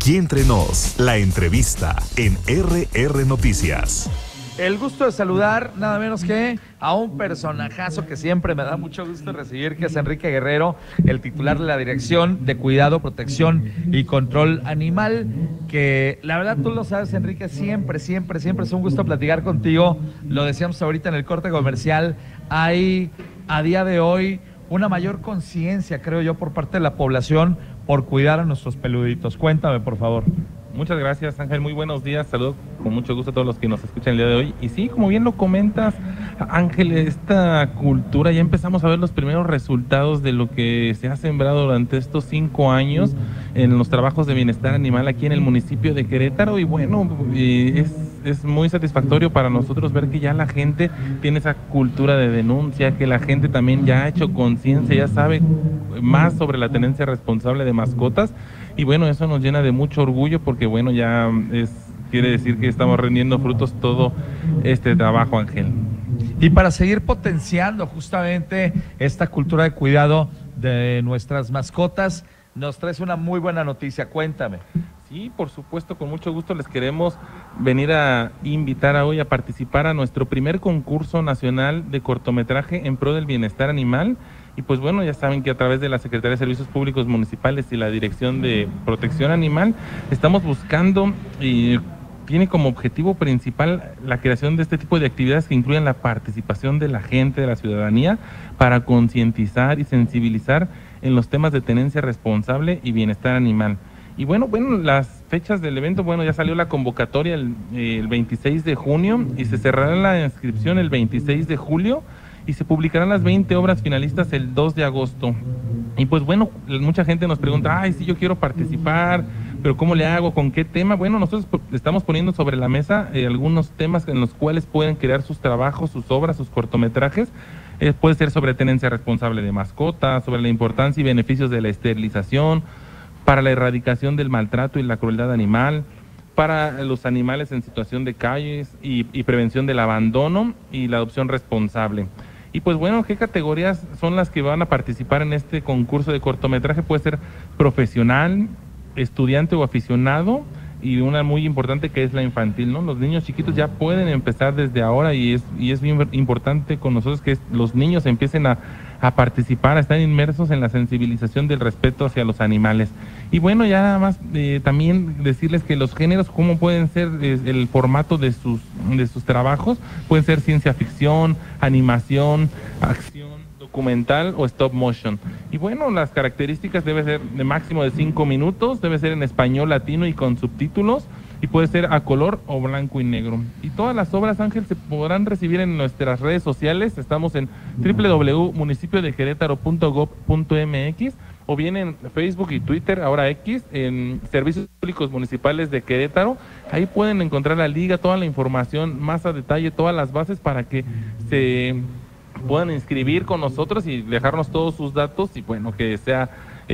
Aquí entre nos, la entrevista en RR Noticias. El gusto de saludar nada menos que a un personajazo que siempre me da mucho gusto recibir, que es Enrique Guerrero, el titular de la Dirección de Cuidado, Protección y Control Animal, que la verdad tú lo sabes, Enrique, siempre es un gusto platicar contigo. Lo decíamos ahorita en el corte comercial, hay a día de hoy una mayor conciencia, creo yo, por parte de la población por cuidar a nuestros peluditos. Cuéntame, por favor. Muchas gracias, Ángel. Muy buenos días. Saludos con mucho gusto a todos los que nos escuchan el día de hoy. Y sí, como bien lo comentas, Ángel, esta cultura, ya empezamos a ver los primeros resultados de lo que se ha sembrado durante estos 5 años en los trabajos de bienestar animal aquí en el municipio de Querétaro. Y bueno, es muy satisfactorio para nosotros ver que ya la gente tiene esa cultura de denuncia, que la gente también ya ha hecho conciencia, ya sabe más sobre la tenencia responsable de mascotas. Y bueno, eso nos llena de mucho orgullo porque bueno, ya quiere decir que estamos rindiendo frutos todo este trabajo, Ángel. Y para seguir potenciando justamente esta cultura de cuidado de nuestras mascotas, nos traes una muy buena noticia. Cuéntame. Sí, por supuesto, con mucho gusto les queremos venir a invitar hoy a participar a nuestro primer concurso nacional de cortometraje en pro del bienestar animal. Y pues bueno, ya saben que a través de la Secretaría de Servicios Públicos Municipales y la Dirección de Protección Animal estamos buscando y tiene como objetivo principal la creación de este tipo de actividades que incluyen la participación de la gente, de la ciudadanía, para concientizar y sensibilizar en los temas de tenencia responsable y bienestar animal. Y bueno, las fechas del evento, bueno, ya salió la convocatoria el 26 de junio y se cerrará la inscripción el 26 de julio y se publicarán las 20 obras finalistas el 2 de agosto. Y pues bueno, mucha gente nos pregunta, ay, sí, yo quiero participar, pero ¿cómo le hago? ¿Con qué tema? Bueno, nosotros estamos poniendo sobre la mesa algunos temas en los cuales pueden crear sus trabajos, sus obras, sus cortometrajes. Puede ser sobre tenencia responsable de mascotas, sobre la importancia y beneficios de la esterilización, para la erradicación del maltrato y la crueldad animal, para los animales en situación de calles y prevención del abandono y la adopción responsable. Y pues bueno, ¿qué categorías son las que van a participar en este concurso de cortometraje? Puede ser profesional, estudiante o aficionado, y una muy importante que es la infantil, ¿no? Los niños chiquitos ya pueden empezar desde ahora y es bien importante con nosotros que los niños empiecen a participar, a estar inmersos en la sensibilización del respeto hacia los animales. Y bueno, ya nada más también decirles que los géneros, cómo pueden ser el formato de sus trabajos, pueden ser ciencia ficción, animación, acción, documental o stop motion. Y bueno, las características debe ser de máximo de 5 minutos, debe ser en español latino y con subtítulos, y puede ser a color o blanco y negro. Y todas las obras, Ángel, se podrán recibir en nuestras redes sociales. Estamos en www.municipiodequerétaro.gov.mx o bien en Facebook y Twitter, ahora X, en Servicios Públicos Municipales de Querétaro. Ahí pueden encontrar la liga, toda la información más a detalle, todas las bases para que se puedan inscribir con nosotros y dejarnos todos sus datos y bueno, que sea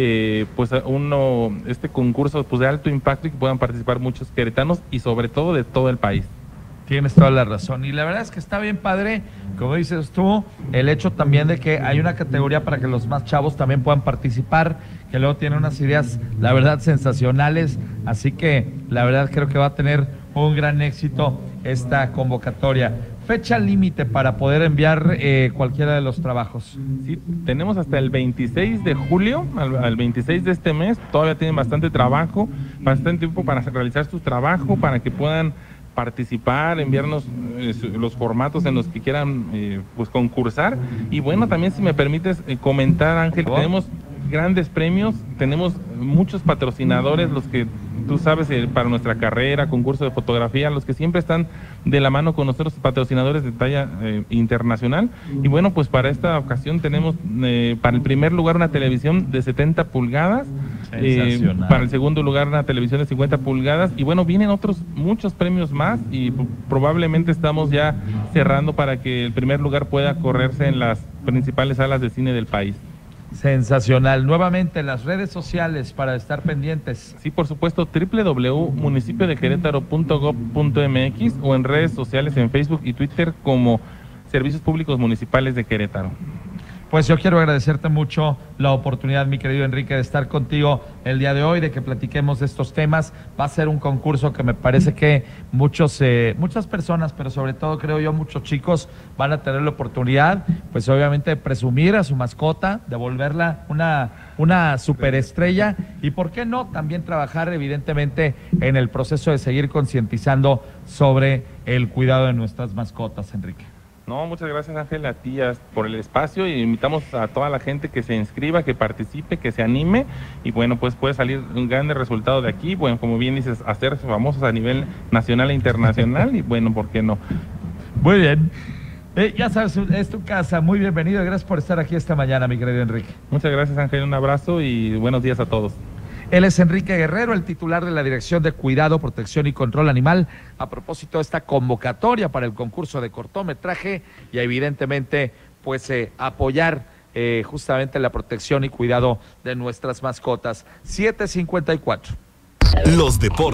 este concurso pues de alto impacto y que puedan participar muchos queretanos y sobre todo de todo el país. Tienes toda la razón y la verdad es que está bien padre, como dices tú, el hecho también de que hay una categoría para que los más chavos también puedan participar, que luego tiene unas ideas, la verdad, sensacionales, así que la verdad creo que va a tener un gran éxito esta convocatoria. Fecha límite para poder enviar cualquiera de los trabajos. Sí, tenemos hasta el 26 de julio, al 26 de este mes, todavía tienen bastante trabajo, bastante tiempo para realizar su trabajo, para que puedan participar, enviarnos los formatos en los que quieran pues concursar. Y bueno, también si me permites comentar, Ángel, tenemos grandes premios, tenemos muchos patrocinadores, los que tú sabes, para nuestra carrera, concurso de fotografía, los que siempre están de la mano con nosotros, patrocinadores de talla internacional. Y bueno, pues para esta ocasión tenemos para el primer lugar una televisión de 70 pulgadas, para el segundo lugar una televisión de 50 pulgadas, y bueno, vienen otros muchos premios más y probablemente estamos ya cerrando para que el primer lugar pueda correrse en las principales salas de cine del país. Sensacional. Nuevamente, las redes sociales para estar pendientes. Sí, por supuesto, www.municipiodequerétaro.gov.mx o en redes sociales en Facebook y Twitter como Servicios Públicos Municipales de Querétaro. Pues yo quiero agradecerte mucho la oportunidad, mi querido Enrique, de estar contigo el día de hoy, de que platiquemos de estos temas. Va a ser un concurso que me parece que muchas personas, pero sobre todo creo yo muchos chicos van a tener la oportunidad, pues obviamente de presumir a su mascota, de volverla una superestrella y por qué no también trabajar evidentemente en el proceso de seguir concientizando sobre el cuidado de nuestras mascotas, Enrique. No, muchas gracias, Ángel, a ti por el espacio, y invitamos a toda la gente que se inscriba, que participe, que se anime, y bueno, pues puede salir un gran resultado de aquí, bueno, como bien dices, hacerse famosos a nivel nacional e internacional, y bueno, ¿por qué no? Muy bien. Ya sabes, es tu casa, muy bienvenido, gracias por estar aquí esta mañana, mi querido Enrique. Muchas gracias, Ángel, un abrazo y buenos días a todos. Él es Enrique Guerrero, el titular de la Dirección de Cuidado, Protección y Control Animal, a propósito de esta convocatoria para el concurso de cortometraje y evidentemente pues apoyar justamente la protección y cuidado de nuestras mascotas. 7:54. Los deportes.